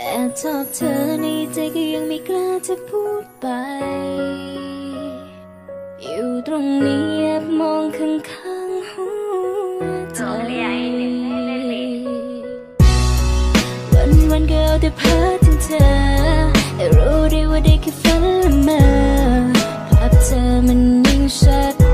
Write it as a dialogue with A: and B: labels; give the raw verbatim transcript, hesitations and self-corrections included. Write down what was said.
A: แอบชอบเธอในใจก็ยังไม่กล้าจะพูดไปอยู่ตรงนี้แอบมองข้างๆหัวใจวันวันก็เอาแต่เพ้อถึงเธอแต่รู้ได้ว่าได้แค่ฝันละเมอภาพเธอมันยิ่งชัด